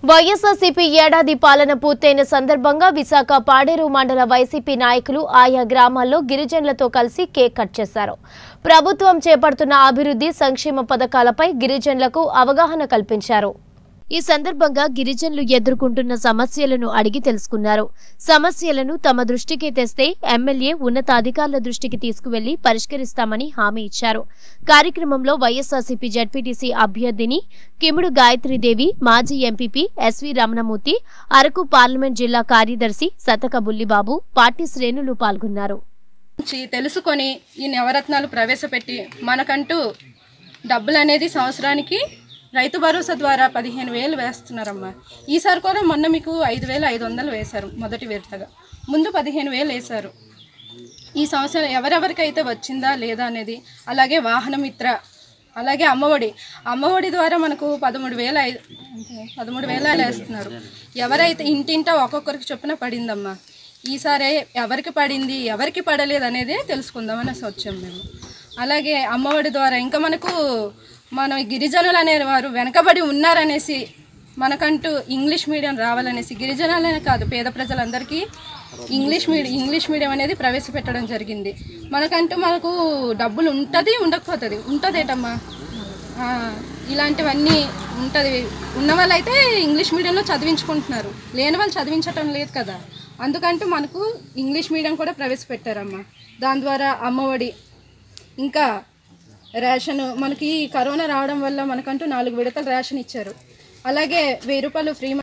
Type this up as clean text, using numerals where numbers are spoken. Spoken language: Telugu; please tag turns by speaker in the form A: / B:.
A: వైఎస్ఆర్సీపీ ఏడాది పాలన పూర్తయిన సందర్భంగా విశాఖ పాడేరు మండల వైసీపీ నాయకులు ఆయా గ్రామాల్లో గిరిజనులతో కలిసి కేక్ కట్ చేశారు. ప్రభుత్వం చేపడుతున్న అభివృద్ధి సంక్షేమ పథకాలపై గిరిజనులకు అవగాహన కల్పించారు. ఈ సందర్భంగా గిరిజనులు ఎదుర్కొంటున్న సమస్యలను అడిగి తెలుసుకున్నారు. సమస్యలను తమ దృష్టికి తెస్తే ఎమ్మెల్యే ఉన్నతాధికారుల దృష్టికి తీసుకువెళ్లి పరిష్కరిస్తామని హామీ ఇచ్చారు. కార్యక్రమంలో వైఎస్ఆర్సీపీ జడ్పీటీసీ అభ్యర్థిని కిముడు గాయత్రీదేవి, మాజీ MPP SV Ramanamurthy, Araku parliament జిల్లా కార్యదర్శి సతక బుల్లిబాబు, పార్టీ శ్రేణులు పాల్గొన్నారు.
B: తెలుసుకొని ఈ నవరత్నాలు ప్రవేశపెట్టి మనకంటూ డబ్బులు అనేది సంవత్సరానికి రైతు భరోసా ద్వారా 15,000 వేస్తున్నారమ్మా. ఈసారి కూడా మొన్న మీకు 5,500 వేశారు. మొదటి విడతగా ముందు 15,000 వేశారు. ఈ సంవత్సరం ఎవరెవరికైతే వచ్చిందా లేదా అనేది, అలాగే వాహన మిత్ర, అలాగే అమ్మఒడి ద్వారా మనకు 13,000 వేస్తున్నారు. ఎవరైతే ఇంటింటా ఒక్కొక్కరికి చొప్పున పడిందమ్మా. ఈసారి ఎవరికి పడింది ఎవరికి పడలేదు అనేది తెలుసుకుందామని వచ్చాం మేము. అలాగే అమ్మఒడి ద్వారా ఇంకా మన గిరిజనులు అనేవారు వెనకబడి ఉన్నారనేసి, మనకంటూ ఇంగ్లీష్ మీడియం రావాలనేసి, గిరిజనులనే కాదు పేద ప్రజలందరికీ ఇంగ్లీష్ మీడియం అనేది ప్రవేశపెట్టడం జరిగింది. మనకు డబ్బులు ఉంటుంది, ఉండకపోతుంది, ఉంటుందేటమ్మా. ఇలాంటివన్నీ ఉంటుంది. ఉన్న వాళ్ళైతే ఇంగ్లీష్ మీడియంలో చదివించుకుంటున్నారు, లేని వాళ్ళు చదివించటం లేదు కదా. అందుకంటూ మనకు ఇంగ్లీష్ మీడియం కూడా ప్రవేశపెట్టారమ్మా. దాని ద్వారా అమ్మఒడి, ఇంకా రేషన్, మనకి కరోనా రావడం వల్ల మనకంటూ 4 విడతలు రేషన్ ఇచ్చారు. అలాగే 1000 రూపాయలు ఫ్రీ